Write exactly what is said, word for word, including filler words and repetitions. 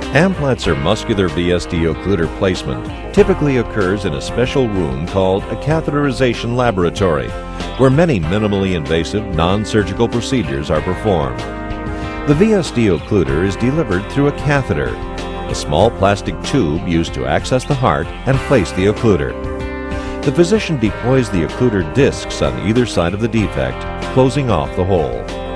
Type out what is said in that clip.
Amplatz or muscular V S D occluder placement typically occurs in a special room called a catheterization laboratory, where many minimally invasive non-surgical procedures are performed. The V S D occluder is delivered through a catheter, a small plastic tube used to access the heart and place the occluder. The physician deploys the occluder discs on either side of the defect, closing off the hole.